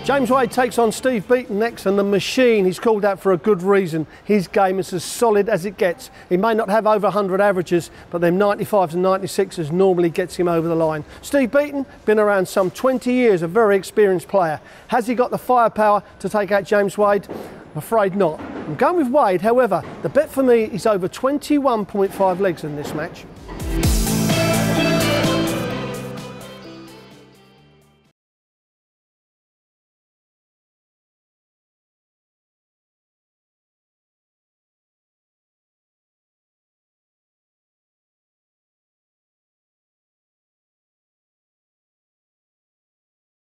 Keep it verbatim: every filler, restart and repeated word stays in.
James Wade takes on Steve Beaton next, and the machine, he's called out for a good reason. His game is as solid as it gets. He may not have over one hundred averages, but them ninety-fives and ninety-sixes normally gets him over the line. Steve Beaton, been around some twenty years, a very experienced player. Has he got the firepower to take out James Wade? I'm afraid not. I'm going with Wade, however, the bet for me is over twenty-one point five legs in this match.